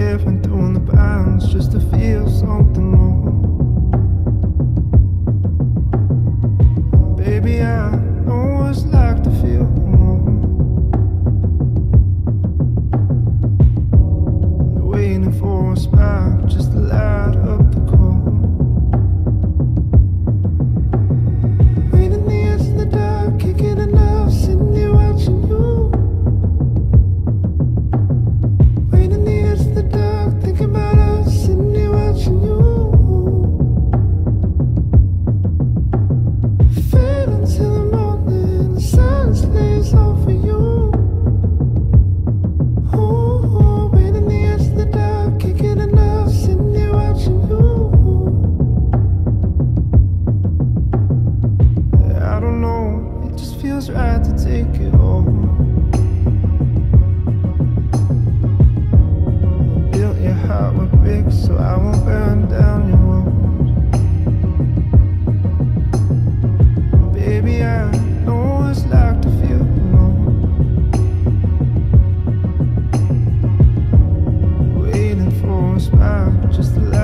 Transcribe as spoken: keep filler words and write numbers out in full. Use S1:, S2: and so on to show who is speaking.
S1: living through the bounds just to feel something more. Baby, I know what it's like to feel alone, waiting for a spark just to light up the cold. Waiting the edge of the dark, kicking enough, sitting there watching you. Waiting the edge of the dark, thinking about us, sitting there watching you. Fade until the morning, the silence lays over you. Ooh, waiting the edge of the dark, kicking enough, sitting there watching you. I don't know, it just feels right to take it home. Built your heart with bricks so I won't burn down your walls. Baby, I know what it's like to feel alone, waiting for a smile just to